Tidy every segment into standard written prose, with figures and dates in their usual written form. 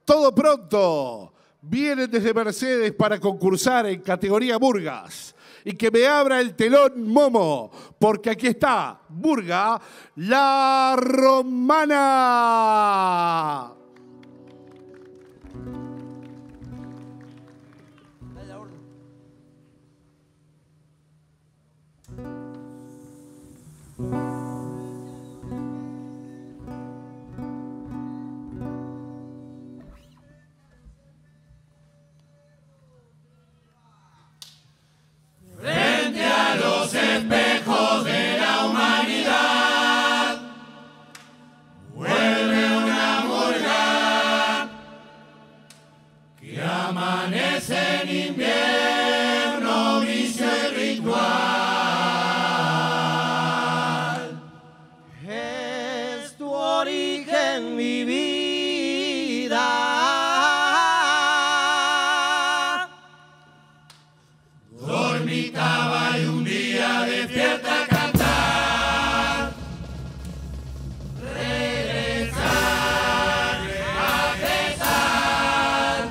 Todo pronto. Vienen desde Mercedes para concursar en categoría Murgas. Y que me abra el telón Momo, porque aquí está Murga La Romana. Frente a los espejos de la humanidad, vuelve una murga que amanece en invierno, vicio y ritual. Es tu origen, mi vida. Dormitaba y un día despierta a cantar, regresar a besar,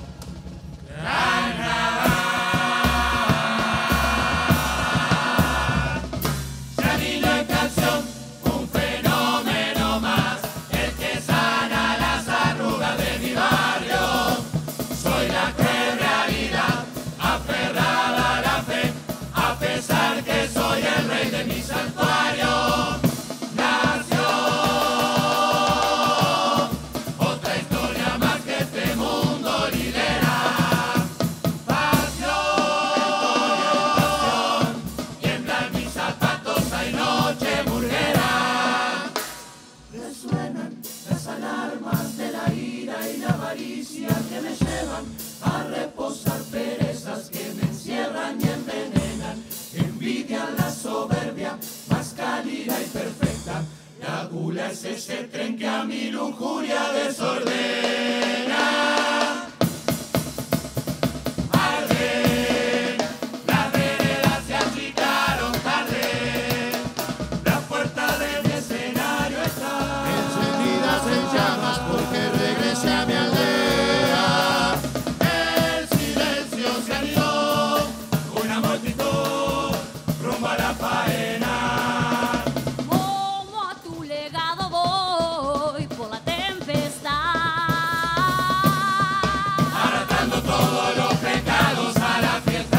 carnaval. Ya ni la canción, un fenómeno más, el que sana las arrugas de mi barrio. Soy la cruel realidad, aferrada a la fe, a pesar que soy el rey de mi santuario. Nació otra historia más que este mundo lidera. Pasión, tiemblan mis zapatos, hay noche murguera. Resuenan las alarmas de la ira y la avaricia que me llevan a reposar, perezas que me encierran y envenenan, envidian la soberbia más cálida y perfecta. La gula es ese tren que a mi lujuria desordena. Arde, las veredas se achicaron tarde, la puerta de mi escenario está encendidas en llamas porque regresé a mi aldea. El silencio se anidó, una multitud rumbo a la faena. Como a tu legado voy por la tempestad. Arrastrando todos los pecados a la fiesta.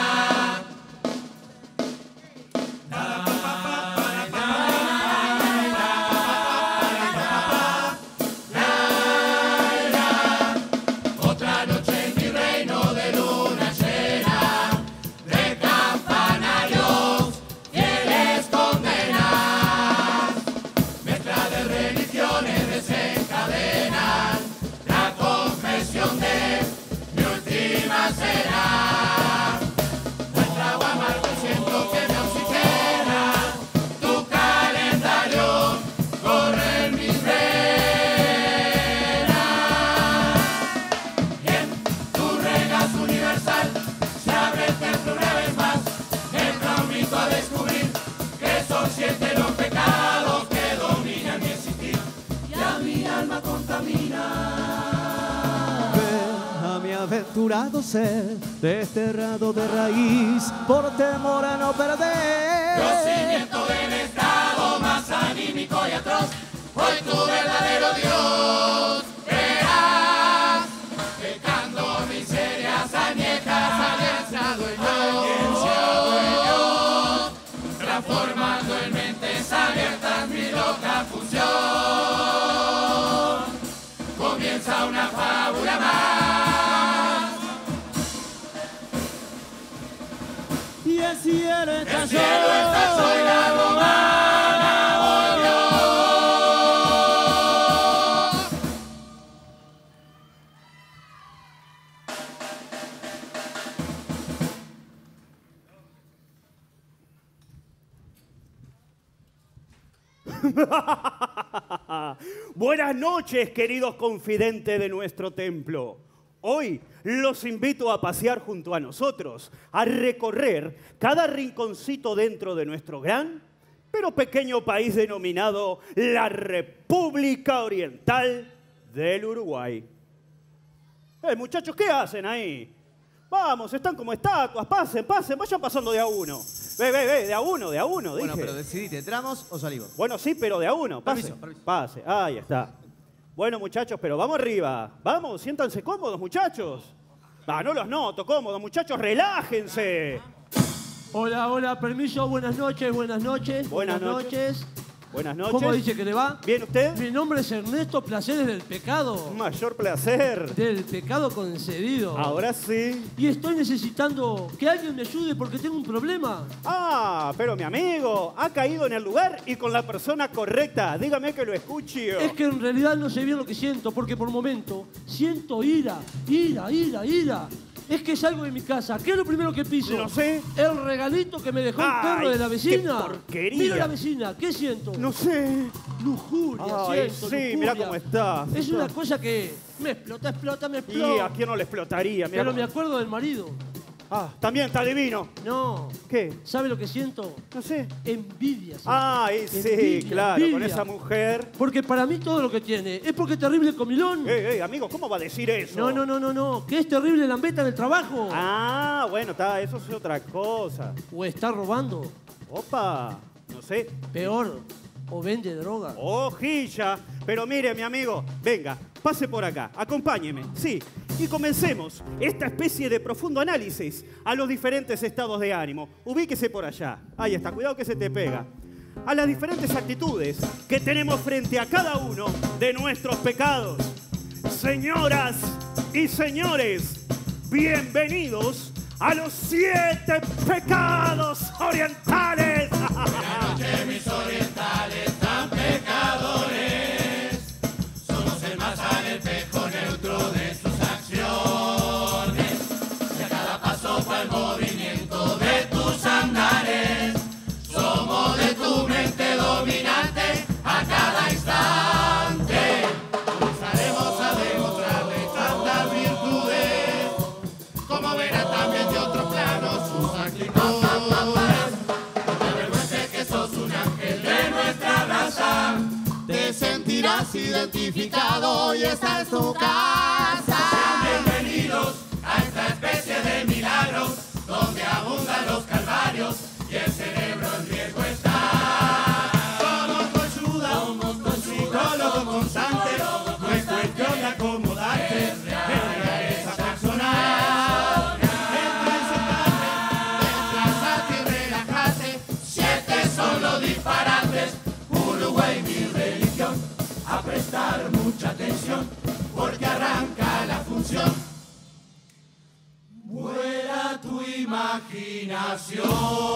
Otra noche en mi reino de luna llena, de campanarios, fieles condenas, mezcla de religiones desencadenan la confesión de mi última cena. Un trago amargo siento que me oxigena, tu calendario corre en mis venas. Y en tu regazo universal se abre el templo una vez más. Entra un mito a descubrir que son 7 los pecados que dominan mi existir y a mi alma contamina. Ver a mi aventurado ser desterrado de raíz por temor a no Los perder. cimientos del estado más anímico y atroz, hoy tu verdadero Dios verás, pecando miserias añejas, alianza dueño, transformando en mentes abiertas mi loca fusión. Comienza una fábula más. Y el cielo El estalló. cielo estalló y la romana volvió. Buenas noches, queridos confidentes de nuestro templo. Hoy los invito a pasear junto a nosotros, a recorrer cada rinconcito dentro de nuestro gran, pero pequeño país denominado la República Oriental del Uruguay. Muchachos, ¿qué hacen ahí? Vamos, están como estatuas. Pasen, vayan pasando de a uno. Ve, de a uno, Bueno, dije. pero decidite, ¿entramos o salimos? Bueno, sí, pero de a uno. Pase, Permiso. pase. Ahí está. Bueno, muchachos, pero vamos arriba. Vamos, siéntanse cómodos, muchachos. No los noto cómodos, muchachos, relájense. Hola, permiso, buenas noches. Buenas noches. Buenas noches. ¿Cómo dice que le va? ¿Bien usted? Mi nombre es Ernesto Placeres del Pecado. Mayor placer. Del pecado concedido. Ahora sí. Y estoy necesitando que alguien me ayude porque tengo un problema. Pero mi amigo, ha caído en el lugar y con la persona correcta. Dígame que lo escuche. Es que en realidad no sé bien lo que siento, porque por momento siento ira. Es que salgo de mi casa. ¿Qué es lo primero que piso? No sé. El regalito que me dejó el perro de la vecina. ¡Qué porquería! Mira la vecina, ¿qué siento? No sé. Lujuria, siento, sí, lujuria. mirá cómo está. Es una cosa que me explota. ¿Y a quién no le explotaría? Mirá Pero cómo- me acuerdo del marido. También está divino. No. ¿Qué? ¿Sabe lo que siento? No sé. Envidia. siento. Ay, sí, Envidia, claro, con envidia. esa mujer. Porque para mí todo lo que tiene es porque es terrible comilón. Amigo, ¿cómo va a decir eso? No. Que es terrible lambeta en el trabajo. Bueno, eso es otra cosa. O está robando. Opa, no sé. Peor. O vende droga. Hojilla. Pero mire, mi amigo, venga, pase por acá, acompáñeme, sí. Y comencemos esta especie de profundo análisis a los diferentes estados de ánimo. Ubíquese por allá. Ahí está, cuidado que se te pega. A las diferentes actitudes que tenemos frente a cada uno de nuestros pecados. Señoras y señores, bienvenidos a los 7 pecados orientales. Buenas noches, mis orientales tan pecadores. Somos el más al espejo neutro de sus acciones. Y a cada paso fue el movimiento de tus andares. Somos de tu mente dominante a cada instante. Comenzaremos a demostrarle tantas virtudes, como verán también de otro plano sus actitudes. No te avergüences que sos un ángel de nuestra raza. Te sentirás identificado y esta es tu casa. Sean bienvenidos a esta especie de milagros, donde abundan los calvarios y el cerebro en riesgo está. Somos tu ayuda, somos tu psicólogo constante. No es cuestión de acomodarte en realeza personal. Entra y sentate, desplázate y relájate. 7 son los disparates. Uruguay, mi religión. A prestar mucha atención, porque arranca la función. Vuela tu imaginación.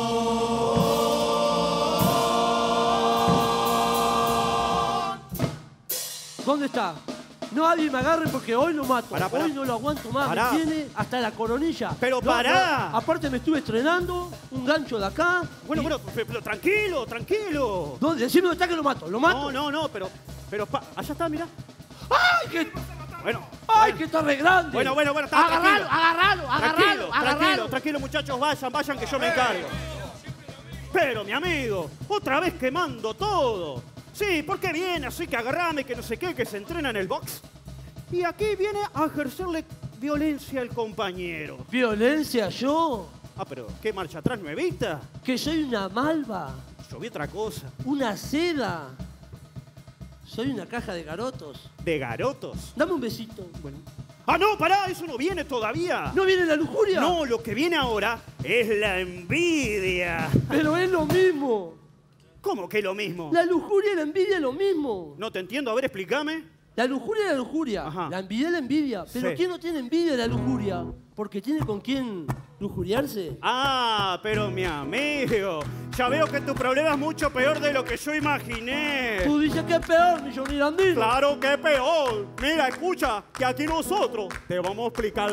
¿Dónde está? No alguien me agarre porque hoy lo mato. Pará. Hoy no lo aguanto más. Pará. Me tiene hasta la coronilla. Pero pará. Aparte me estuve estrenando un gancho de acá. Bueno, pero tranquilo. ¿Dónde? Decime dónde está que lo mato. ¿Lo mato? No, pero allá está, mirá. ¡Ay, que... Bueno. ¡Ay, que está re grande! Bueno, está Agarralo. Tranquilo, muchachos, vayan que yo me encargo. Pero, mi amigo, otra vez quemando todo. Sí, porque viene así que agarrame, que no sé qué, que se entrena en el box. Y aquí viene a ejercerle violencia al compañero. ¿Violencia yo? Pero, ¿qué marcha atrás nuevita? Que soy una malva. Yo vi otra cosa. Una seda. Soy una caja de garotos. ¿De garotos? Dame un besito. Bueno. No, pará, eso no viene todavía. ¿No viene la lujuria? No, lo que viene ahora es la envidia. Pero es lo mismo. ¿Cómo que lo mismo? La lujuria y la envidia es lo mismo. No te entiendo, a ver, explícame. La lujuria es la lujuria. Ajá. La envidia es la envidia. Pero Sí. ¿quién no tiene envidia de la lujuria? Porque tiene con quién lujuriarse. Pero mi amigo, ya veo que tu problema es mucho peor de lo que yo imaginé. Tú dices que es peor, mi Johnny Landino. Claro que es peor. Mira, escucha, que aquí nosotros te vamos a explicar.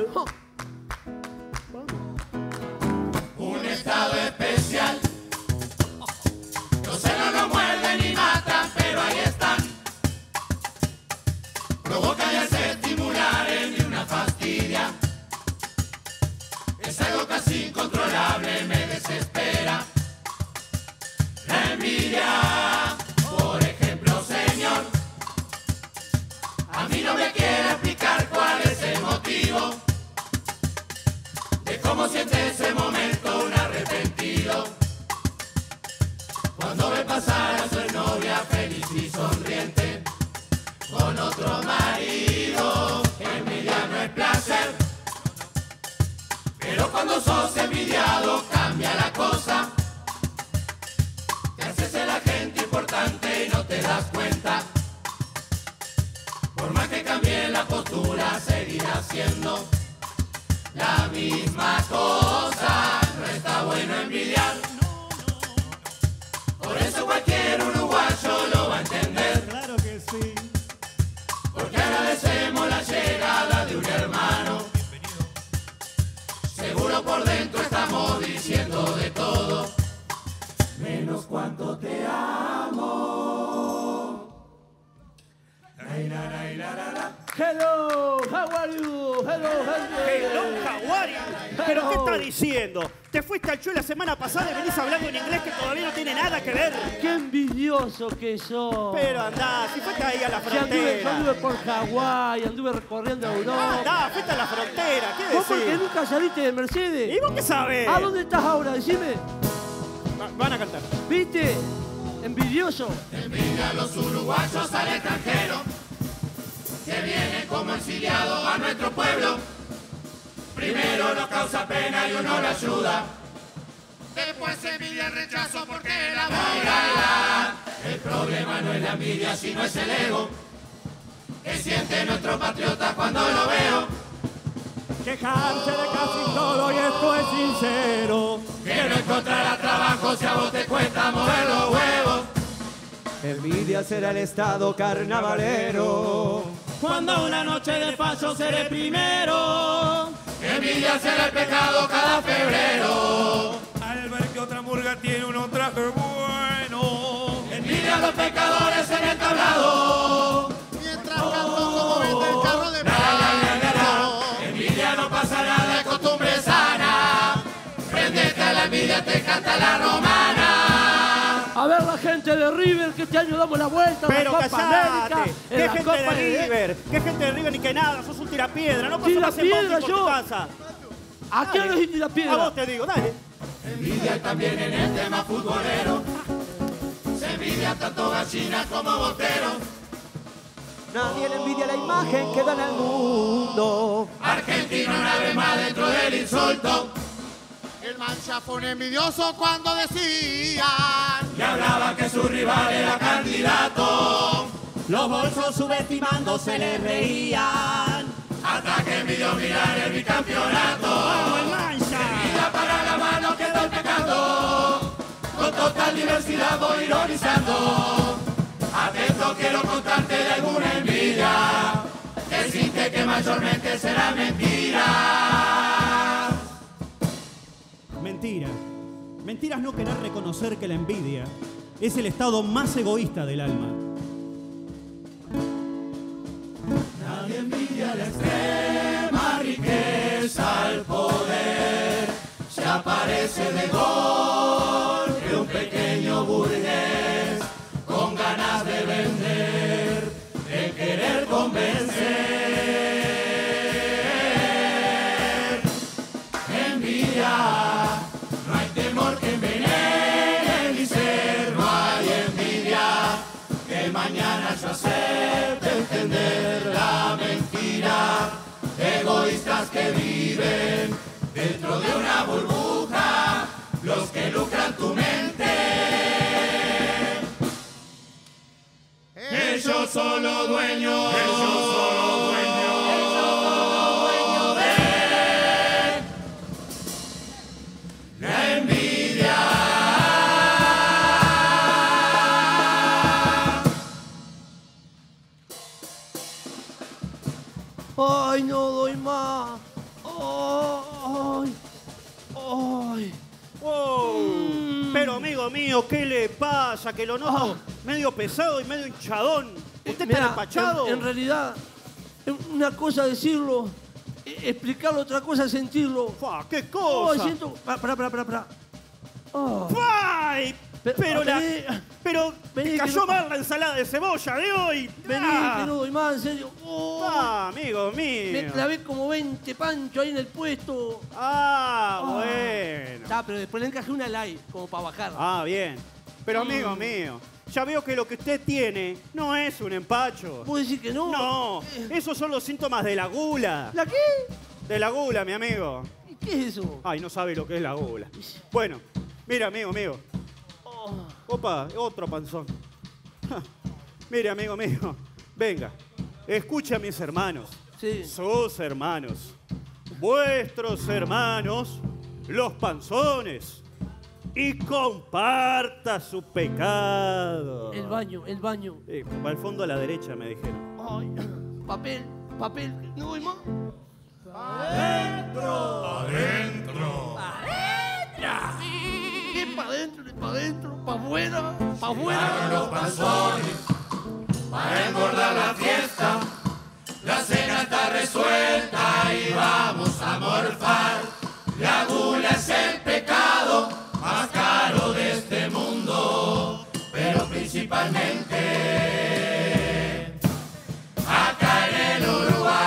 Un estado especial. Los celos no muerden ni matan, pero ahí están. Provoca y hace estimular en mí una fastidia. Es algo casi incontrolable, me desespera. La envidia, por ejemplo, señor. A mí no me quiere explicar cuál es el motivo. la postura, seguirá siendo la misma cosa. No está bueno envidiar. Por eso cualquier uruguayo lo va a entender. Claro que sí. Porque agradecemos la llegada de un hermano. Seguro por dentro estamos diciendo de todo, menos cuánto te amo. Hello, how are you? Hello, Hello, how are you? ¿Pero qué estás diciendo? Te fuiste al show la semana pasada y venís hablando en inglés que todavía no tiene nada que ver. Qué envidioso que sos. Pero andá, si fuiste ahí a la Si yo frontera. anduve por Hawái, anduve recorriendo Europa. Andá, fuiste a la frontera, ¿qué ¿Vos porque decís? nunca saliste de Mercedes? ¿Y vos qué sabés? ¿A dónde estás ahora? Decime. Van a cantar. ¿Viste? Envidioso. Envidia a los uruguayos al extranjero, que vienen como exiliados a nuestro pueblo. Primero nos causa pena y uno lo ayuda. Después envidia el rechazo porque la moral. El problema no es la envidia, sino es el ego que siente nuestro patriota cuando lo veo. Quejarse de casi todo y esto es sincero. Que no encontrará trabajo si a vos te cuesta mover los huevos. Envidia será el estado carnavalero. Cuando una noche de paso seré primero. Envidia será el pecado cada febrero. Al ver que otra murga tiene un traje bueno. Envidia a los pecadores en el tablado. Mientras canto como vende el carro de Pedro. Envidia no pasa nada, es costumbre sana. Prendete a la envidia, te canta la romana. A ver la gente de River que este año damos la vuelta. Pero en la Copa América, callate. en ¿Qué la gente Copa de River? ¿Qué gente de River ni que nada? Sos un tirapiedra. No pasó más en Tirapiedra, Bauti por tu yo. casa. ¿A qué hora dijiste la A piedra? vos te digo, dale. Envidia también en el tema futbolero. Se envidia tanto gallina como botero. Nadie le envidia la imagen que dan al mundo. Argentina una vez más dentro del insulto. El Mancha fue un envidioso cuando decían Y hablaba que su rival era candidato. Los bolsos subestimando se le reían. Hasta que envidió mirar el bicampeonato. Envidia para la mano quedó el pecado. Con total diversidad voy ironizando. Atento, quiero contarte de alguna envidia. Decirte que mayormente será mentira. Mentira. Mentira es no querer reconocer que la envidia es el estado más egoísta del alma. Nadie envidia la extrema riqueza, el poder. Se aparece de golpe un pequeño burgués con ganas de vender, de querer convencer. Envidia, no hay temor que envenene mi ser, no hay envidia que mañana yo acepte entender la mentira. Egoístas que viven dentro de una burbuja, los que lucran tu mente. Ellos son los dueños. Ellos son los dueños. Ellos son los dueños de la envidia. Ay, no doy más. Ay, ay. Wow. Pero amigo mío, ¿qué le pasa? Que lo noto medio pesado y medio hinchadón. ¿Usted Mirá, está empachado? En realidad, una cosa decirlo, explicarlo, otra cosa sentirlo. Fua, ¿qué Ay, cosa? siento. Pará. Oh. ¡Ay! Pero Vení, cayó que no- mal la ensalada de cebolla de hoy. Vení, Ah. que no doy más, en serio. Oh, Amigo mío. me clavé como 20 panchos ahí en el puesto. Bueno. Pero después le encajé una light, como para bajar. Bien. Pero amigo mío, ya veo que lo que usted tiene no es un empacho. ¿Puedo decir que no? No, esos son los síntomas de la gula. ¿La qué? De la gula, mi amigo. ¿Y qué es eso? Ay, no sabe lo que es la gula. Bueno, mira, amigo mío. Opa, otro panzón. Ja, mire, amigo mío. Venga. escuche a mis hermanos, Sí. sus hermanos, vuestros hermanos, los panzones, y comparta su pecado. El baño, el baño. Va al fondo a la derecha, me dijeron. Ay, papel, papel. No voy más. Adentro. ¿Qué para adentro? ¿Para adentro? ¿Para afuera? ¿Para afuera? Los panzones para engordar la fiesta. La cena está resuelta y vamos a morfar. La gula es el pecado más caro de este mundo, pero principalmente acá en el Uruguay.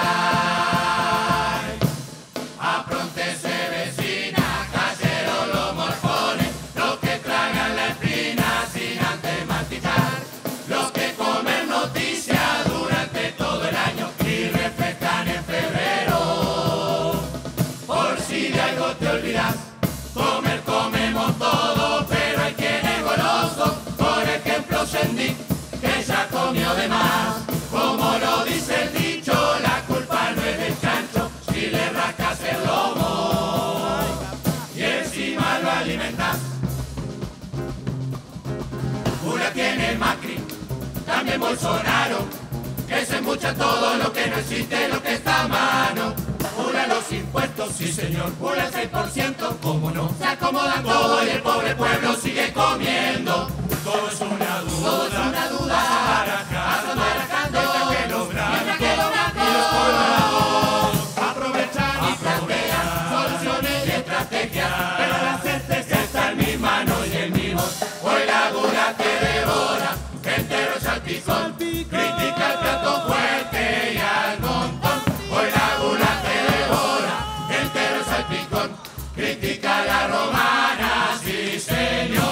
Apróntese vecina, cayeron los morfones, los que tragan la espina sin antes masticar, los que comen noticias durante todo el año y refrescan en febrero. Por si de algo te olvidas, comer comemos todo, pero hay quien es goloso. Por ejemplo, Shendi, que ya comió de más. Como lo dice el dicho, la culpa no es del chancho si le rascas el lomo y encima lo alimentas. Gula tiene el Macri, también Bolsonaro, que se embucha todo lo que no existe, lo que está a mano. Gula los impuestos, sí señor, gula el 6%, cómo no. Se acomodan todo y el pobre pueblo sigue comiendo. Todo es una duda, todo es una duda. Vas barajando, mientras que los blancos y los colorados aprovechan y plantean soluciones y estrategias. Pero la sentencia está en mis manos y en mi voz. Hoy la gula te devora, entero es salpicón. Critica el plato fuerte y al montón. Hoy la gula te devora, entero es salpicón. Critica la romana, sí señor.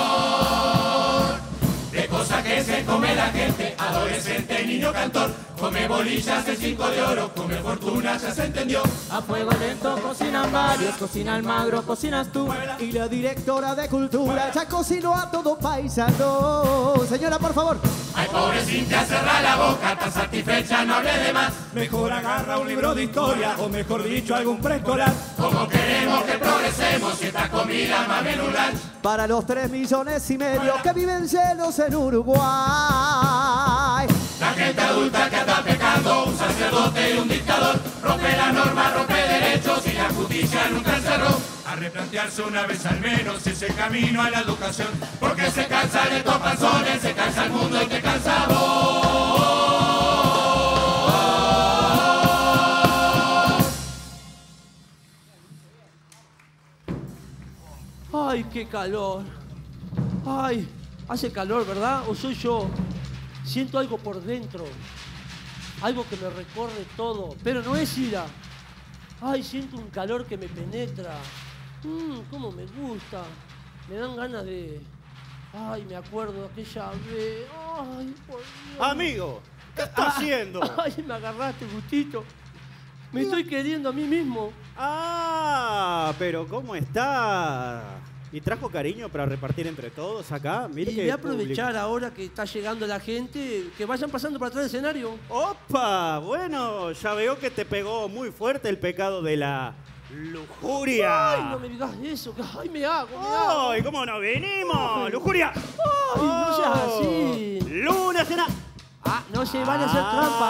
De cosas que se come la gente, adolescente, niño cantor. Come bolillas, el 5 de oro, come fortuna, ya se entendió. A fuego lento cocinan varios, cocina Almagro, cocinas tú. Y la directora de cultura ya cocinó a todo paisano. Señora, por favor. Ay, pobre Cintia, cerra la boca, está satisfecha, no hable de más. Mejor agarra un libro de historia, o mejor dicho, algún preescolar. Como queremos que progresemos si esta comida más bien un lunch. Para los 3,5 millones que viven llenos en Uruguay. La gente adulta que anda pecando, un sacerdote y un dictador. Rompe la norma, rompe derechos y la justicia nunca encerró. A replantearse una vez al menos ese camino a la educación. Porque se cansan estos panzones, se cansa el mundo y te cansa vos. Ay, qué calor. Ay, hace calor, ¿verdad? ¿O soy yo? Siento algo por dentro. Algo que me recorre todo. Pero no es ira. Ay, siento un calor que me penetra. Cómo me gusta. Me dan ganas de... Ay, me acuerdo de aquella vez. Ay, por Dios. Amigo, ¿qué estás haciendo? Ay, me agarraste, gustito. Me estoy queriendo a mí mismo. Ah, pero ¿cómo está? ¿Y trajo cariño para repartir entre todos acá? Mire Y que voy a aprovechar ahora que está llegando la gente, que vayan pasando para atrás del escenario. ¡Opa! Bueno, ya veo que te pegó muy fuerte el pecado de la lujuria. Ay, no me digas eso, que ay, me hago. ¡Ay, cómo no venimos! ¡Lujuria! Ay, no seas así. ¡Luna cena! Ah, no se vale hacer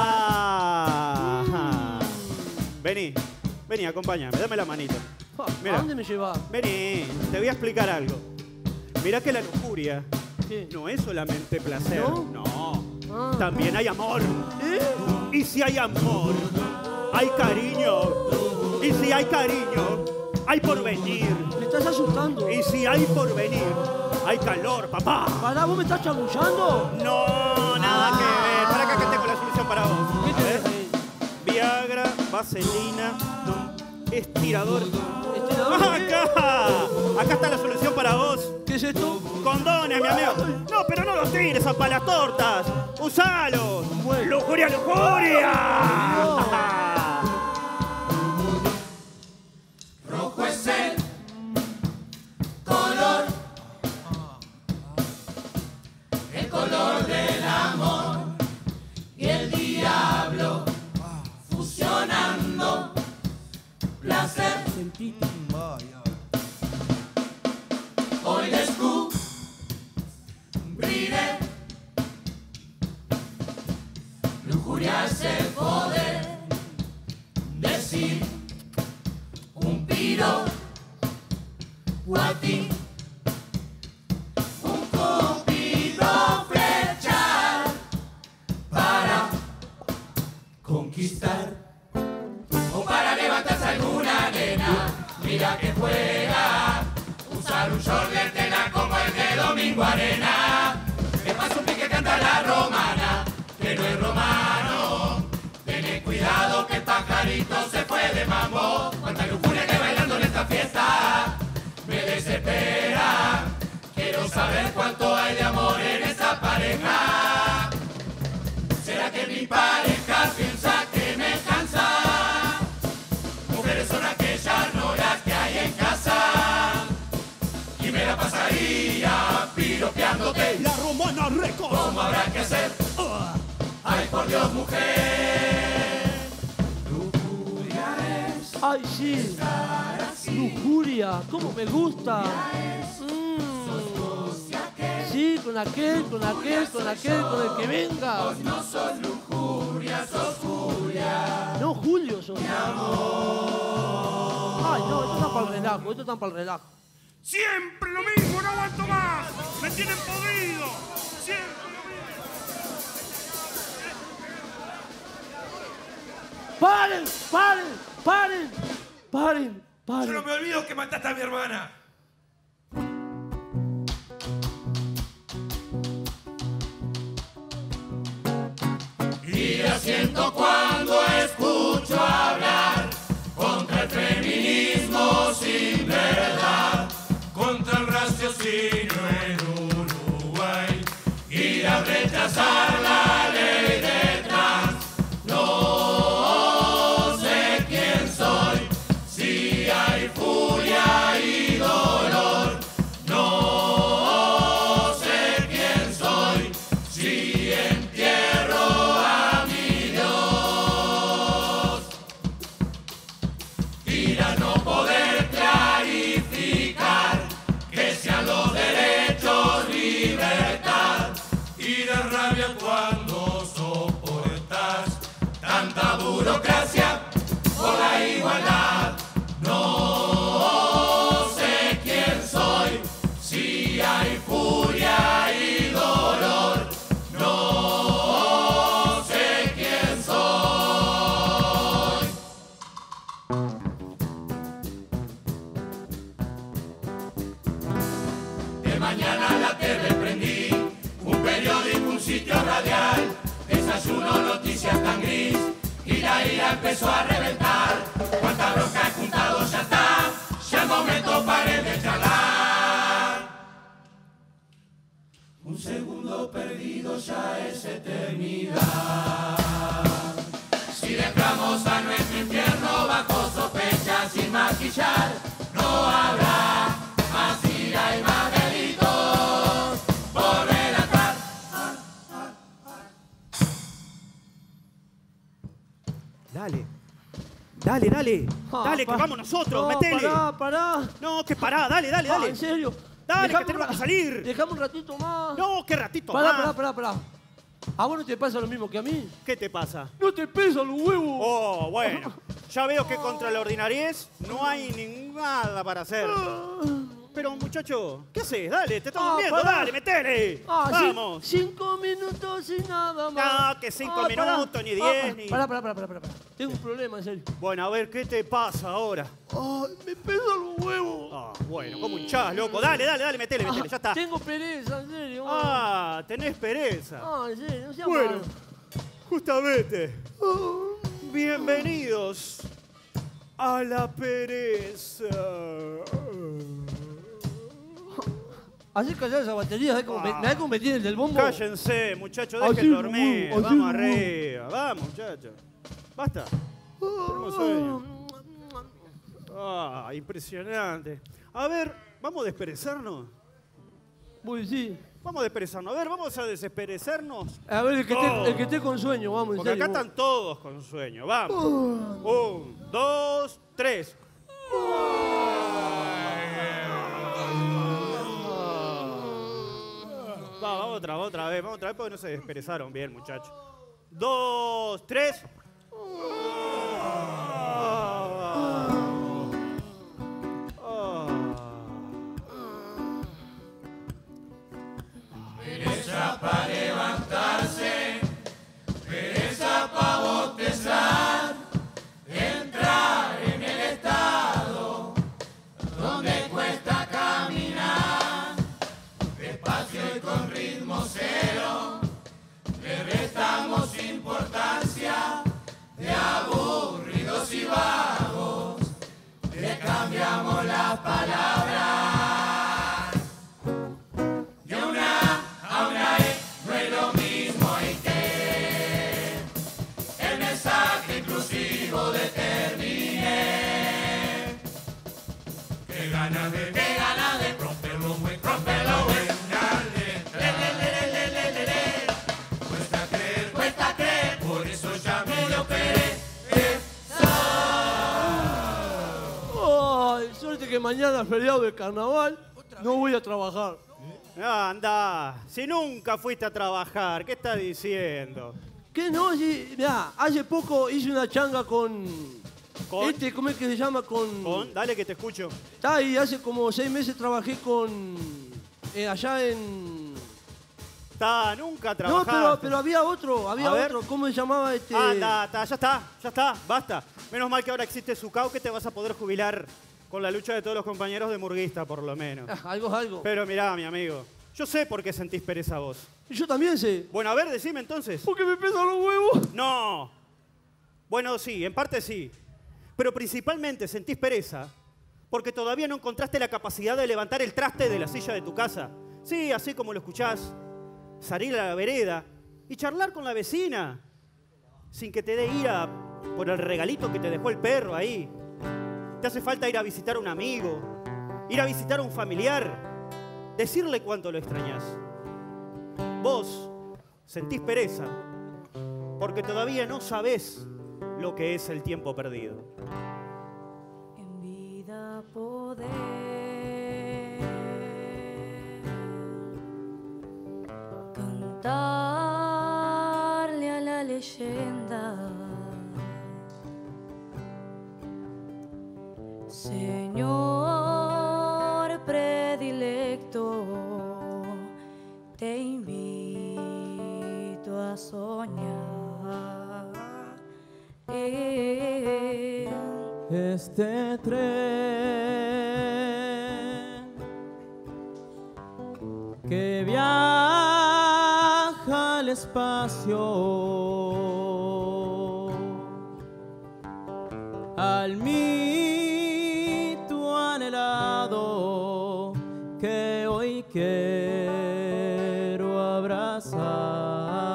trampa. Vení, acompáñame, dame la manito. Mira. ¿A dónde me llevas? Vení, te voy a explicar algo. Mirá que la lujuria ¿qué? no es solamente placer. ¿No? No. También hay amor. Y si hay amor, hay cariño. Y si hay cariño, hay porvenir. Me estás asustando. Y si hay porvenir, hay calor, papá. ¿Pará, vos me estás chamullando? No, nada que ver. Para acá que tengo la solución para vos. ¿Qué A ver. tenés? Viagra, vaselina, estirador. ¿Estirador? Acá está la solución para vos. ¿Qué es esto? Condones, mi amigo. No, pero no los tires a las tortas. Usalos. Bueno. ¡Lujuria, lujuria! Rojo es el color del amor y el diablo placer. Sentite. Hoy descubriré. Lujuria es el poder. Decir un piro o a ti. Un cupido flechar para conquistar o para levantarse alguna nena. Mira que juega, usar un short de tela como el de Domingo Arena. Que pasa un pique canta la romana, que no es romano. Tené cuidado que el pajarito se fue de mambo. Cuánta lujuria que bailando en esta fiesta me desespera. Quiero saber cuánto hay de amor en esa pareja. ¿Será que mi pareja piensa que me cansa? Mujeres son aquellas noras que hay en casa. Y me la pasaría piropeándote. La romana récord. ¿Cómo habrá que hacer? Ay, por Dios, mujer. Lujuria es. Ay, sí. Lujuria, cómo me gusta. Sí, con aquel, con el que venga. Vos no sos lujuria, sos Julia. No, Julio, sos. Mi amor. Ay, no, esto está para el relajo, esto está para el relajo. Siempre lo mismo, no aguanto más. Me tienen podrido. Siempre lo mismo. ¡Paren! Yo no me olvido que mataste a mi hermana. Y la siento cuando escucho hablar contra el feminismo sin verdad, Contra el raciocinio en Uruguay. ir a rechazar la ley de trans. No sé quién soy, si hay furia y dolor. No sé quién soy, si entierro a mi Dios. Ir a no poder clarificar que sean los derechos libertad. Y da rabia cuando soportas Tanta burocracia por la igualdad. No sé quién soy, si hay furia y dolor. No sé quién soy. De mañana la TV prendí, un periódico, un sitio radial. Desayuno, noticias tan gris, y la ira empezó a reventar. Cuánta bronca he juntado, ya está, ya el momento paré de charlar. Un segundo perdido ya es eternidad. Si dejamos a nuestro infierno bajo sospecha sin maquillar, no habrá más ira y más delitos por relatar. Dale, Ah, que vamos nosotros, no, metele. Pará. No, que pará, dale. Ah, en serio. Dale, Dejame que tenemos un que salir. Dejame un ratito más. No, qué ratito más. Pará. ¿A vos no te pasa lo mismo que a mí? ¿Qué te pasa? No te pesan los huevos. Oh, bueno. Ya veo que contra la ordinariez no hay nada para hacer. Pero, muchacho, ¿qué haces? Dale, te estamos viendo, pará. dale, metele. Ah, Vamos. 5 minutos y nada más. No, que 5 minutos, ni 10, ni... Pará. Tengo un problema, en serio. Bueno, a ver, ¿qué te pasa ahora? Ay, me pesan los huevos. Ah, bueno, como hinchás, loco. Dale, metele, ya está. Tengo pereza, en serio. Ah, tenés pereza. En serio, no seas Bueno, malo. justamente. Bienvenidos a la pereza. Así callar esa batería, ¿sabes cómo me como me tiene el del bombo? Cállense, muchachos, Así dejen no, dormir. así Vamos no. arriba, vamos, muchachos. Basta. Tenemos sueño. Ah, impresionante. A ver, ¿vamos a desperezarnos? Uy, sí. Vamos a desperezarnos. A ver, vamos a desperezarnos. A ver, el que esté con sueño, vamos, en Porque serio. acá están todos con sueño. Vamos. 1, 2, 3. Vamos otra vez porque no se desperezaron bien, muchachos. 2, 3. Pereza para levantarse, pereza para bostezar, entrar en el estado donde cuesta caminar, despacio y con ritmo cero, le restamos importancia, de aburridos y vagos, le cambiamos las palabras. Qué ganas de romperlo, güey, romperlo, güey. Cuesta creer, por eso ya me lo operé. Ay, suerte que mañana es feriado de carnaval, no voy a trabajar. Anda, si nunca fuiste a trabajar, ¿qué estás diciendo? ¿Qué no? Sí, mirá, hace poco hice una changa con... ¿Cómo es que se llama? Dale que te escucho. Está ahí, hace como 6 meses trabajé allá en... Nunca trabajaste. No, pero había otro, ¿cómo se llamaba este? Anda, ya está, basta. Menos mal que ahora existe Sucao, que te vas a poder jubilar con la lucha de todos los compañeros de murguista, por lo menos. Algo es algo. Pero mirá, mi amigo, yo sé por qué sentís pereza vos. Yo también sé. Bueno, a ver, decime entonces. ¿Porque me pesan los huevos? No. Bueno, sí, en parte sí. Pero principalmente sentís pereza porque todavía no encontraste la capacidad de levantar el traste de la silla de tu casa. Sí, así como lo escuchás. Salir a la vereda y charlar con la vecina sin que te dé ira por el regalito que te dejó el perro ahí. Te hace falta ir a visitar a un amigo, ir a visitar a un familiar, decirle cuánto lo extrañás. Vos sentís pereza porque todavía no sabés lo que es el tiempo perdido. En vida poder cantarle a la leyenda, Señor predilecto, te invito a soñar. Este tren que viaja al espacio, al mito anhelado que hoy quiero abrazar.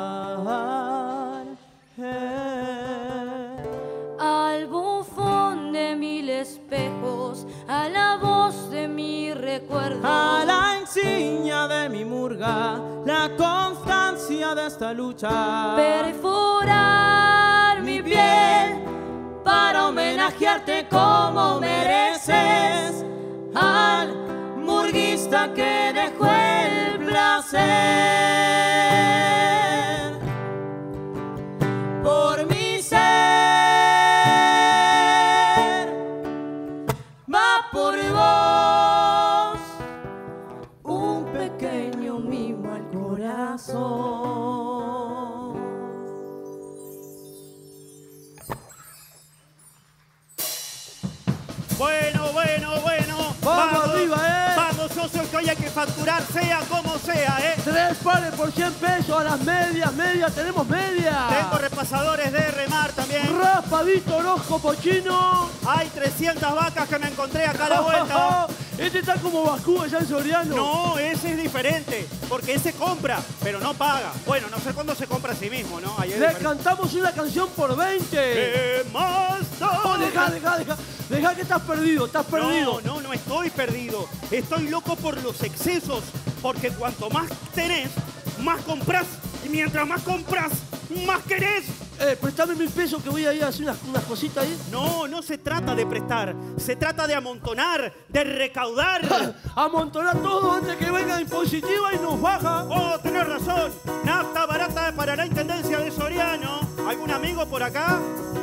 Al bufón de mil espejos, a la voz de mi recuerdo, a la insignia de mi murga, la constancia de esta lucha, perforar mi piel para homenajearte como mereces, al murguista que dejó el placer por mi ser. Va por vos un pequeño mimo al corazón. Bueno. Vamos arriba, Vamos, socio, que hoy hay que facturar sea como sea, 3 pares por 100 pesos a las medias, tenemos medias. Tengo repasadores de remar también. Raspadito, orojo, pochino. Hay 300 vacas que me encontré acá a la vuelta. Este está como Bakú allá en Soriano. No, ese es diferente, porque ese compra, pero no paga. Bueno, no sé cuándo se compra a sí mismo, ¿no? Ahí es Le diferente. cantamos una canción por 20. ¿Qué más da? Oh, deja que estás perdido, No estoy perdido. Estoy loco por los excesos, porque cuanto más tenés, más comprás. Y mientras más compras, más querés. Préstame 1000 pesos que voy a ir a hacer unas cositas ahí. No, no se trata de prestar. Se trata de amontonar, de recaudar. Amontonar todo antes que venga impositiva y nos baja. Oh, tenés razón. Nafta barata para la Intendencia de Soriano. ¿Algún amigo por acá?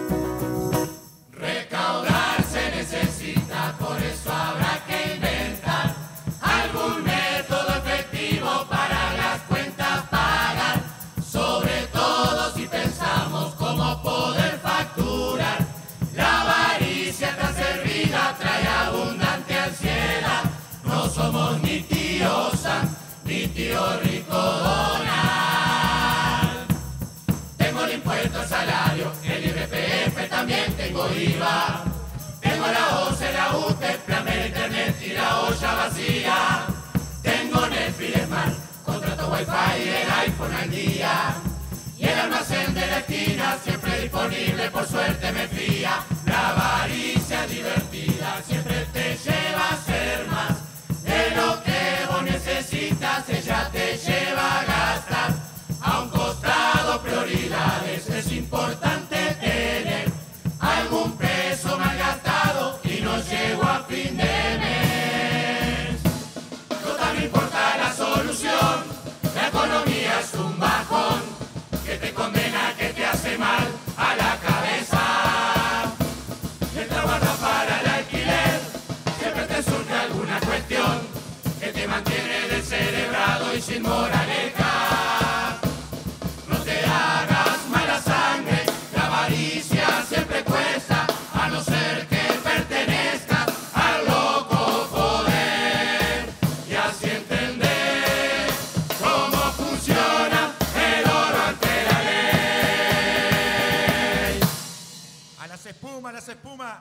Recaudar se necesita, por eso habrá que inventar algún método efectivo para las cuentas pagar. Sobre todo si pensamos cómo poder facturar. La avaricia está servida, trae abundante ansiedad. No somos ni tío Sam, ni tío Rico Donald. Tengo el impuesto al salario, el IRPF, también tengo IVA. Tengo la OCE, la UTE, plan de internet y la olla vacía. Tengo Netflix Smart, contrato Wi-Fi y el iPhone al día. Y el almacén de la esquina siempre disponible, por suerte me fía. La avaricia divertida siempre te lleva a ser más de lo que vos necesitas, ella te lleva a gastar. A un costado prioridades, es importante tener algún peso mal gastado y no llego a fin de mes. Total no importa la solución, la economía es un bajón que te condena, que te hace mal a la cabeza. Mientras guardas para el alquiler, siempre te surge alguna cuestión que te mantiene descerebrado y sin moraleja. No te hagas mala sangre, la avaricia siempre cuesta, a no ser que pertenezcas al loco poder. Y así entender cómo funciona el oro ante la ley. A las espumas, a las espumas.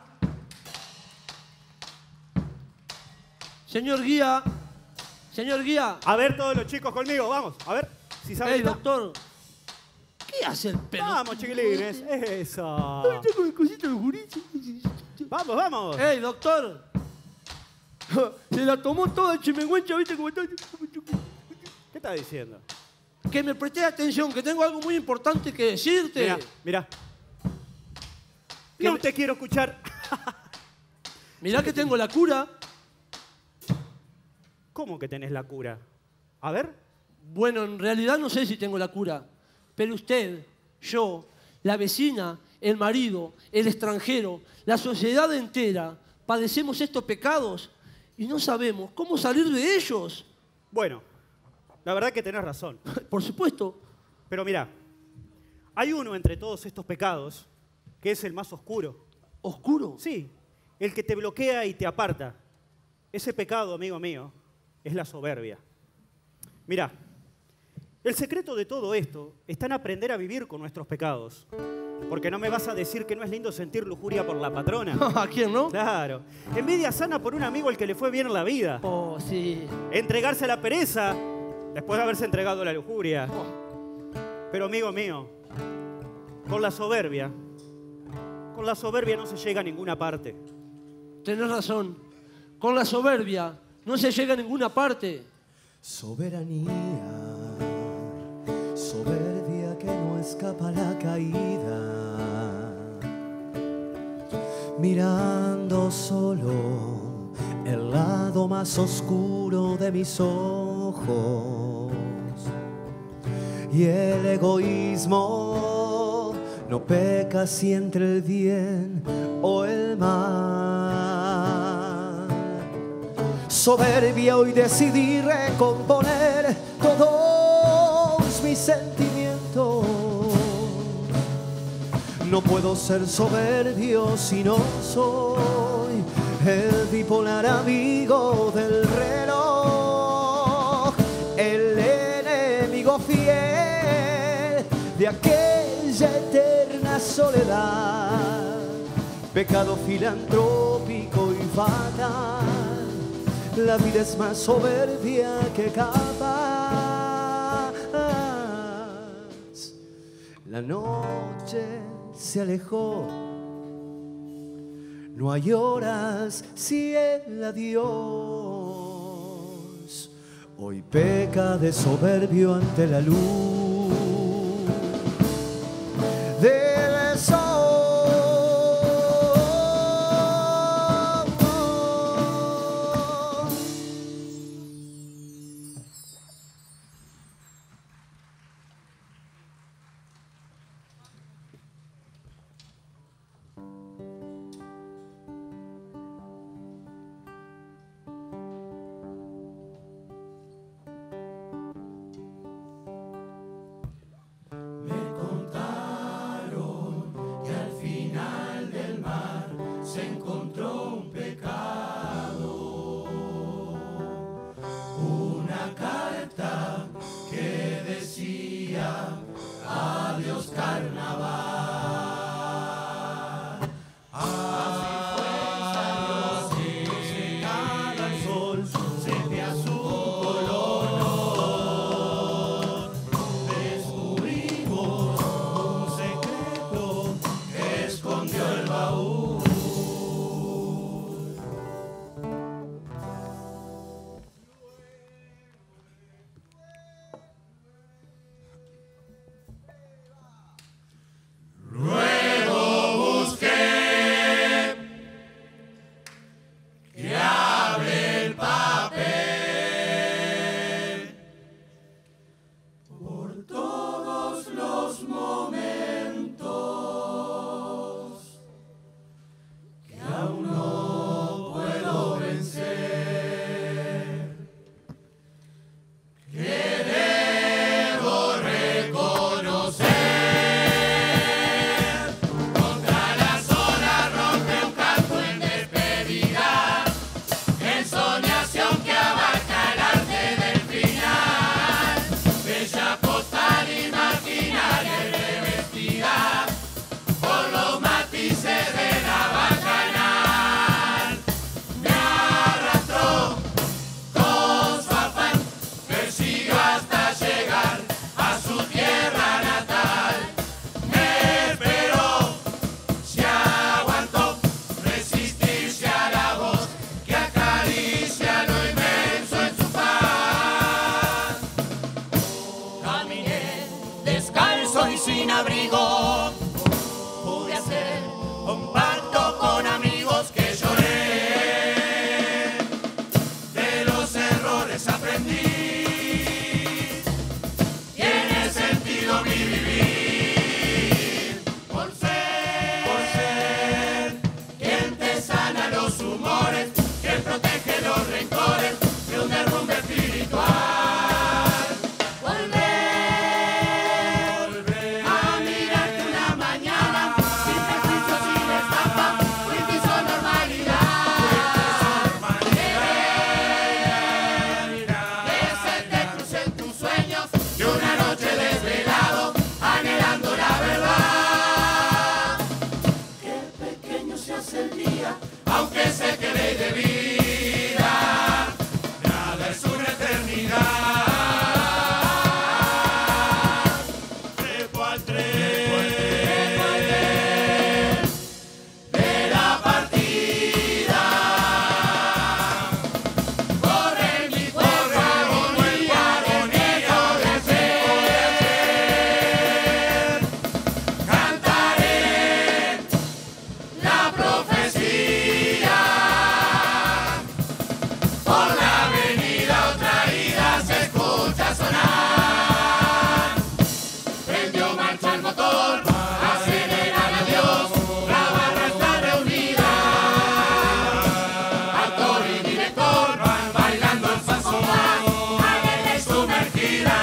Señor guía. Señor guía. A ver todos los chicos conmigo, vamos. A ver si saben. Ey, doctor. ¿Qué hace el pelo? Vamos, chiquilines. Eso. Vamos, vamos. Ey, doctor. Se la tomó toda el chimenguencha, ¿viste cómo está? ¿Qué estás diciendo? Que me presté atención, que tengo algo muy importante que decirte. Mira, mira. No te quiero escuchar. Mirá que tengo la cura. ¿Cómo que tenés la cura? A ver. Bueno, en realidad no sé si tengo la cura. Pero usted, yo, la vecina, el marido, el extranjero, la sociedad entera, padecemos estos pecados y no sabemos cómo salir de ellos. Bueno, la verdad que tenés razón. Por supuesto. Pero mira, hay uno entre todos estos pecados que es el más oscuro. ¿Oscuro? Sí, el que te bloquea y te aparta. Ese pecado, amigo mío, es la soberbia. Mira, el secreto de todo esto está en aprender a vivir con nuestros pecados. Porque no me vas a decir que no es lindo sentir lujuria por la patrona. ¿A quién no? Claro. Envidia sana por un amigo al que le fue bien en la vida. Oh, sí. Entregarse a la pereza después de haberse entregado a la lujuria. Oh. Pero amigo mío, con la soberbia no se llega a ninguna parte. Tenés razón. Con la soberbia no se llega a ninguna parte. Soberanía, soberbia que no escapa a la caída. Mirando solo el lado más oscuro de mis ojos. Y el egoísmo no peca si entre el bien o el mal. Soberbia, hoy decidí recomponer todos mis sentimientos. No puedo ser soberbio si no soy el bipolar amigo del reloj, el enemigo fiel de aquella eterna soledad, pecado filantrópico y fatal. La vida es más soberbia que capaz. La noche se alejó, no hay horas si el adiós hoy peca de soberbio ante la luz de el día, aunque sé que ley de vida, nada es una eternidad. Trepo al tren de la partida, corre mi cuerpo agonía de miedo de ayer, cantaré la profecía, por la avenida otra ida se escucha sonar, prendió marcha el motor, aceleran a Dios, la barra está reunida, actor y director van bailando el fanzón, alegre y sumergida,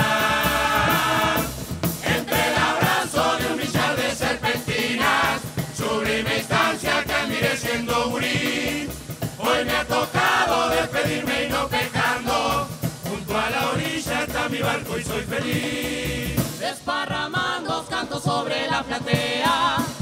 entre el abrazo de un millar de serpentinas, sublime instancia que admiré siendo gurí. Hoy me ha tocado despedirme y no pecando, junto a la orilla está mi barco y soy feliz. Desparramando canto sobre la platea,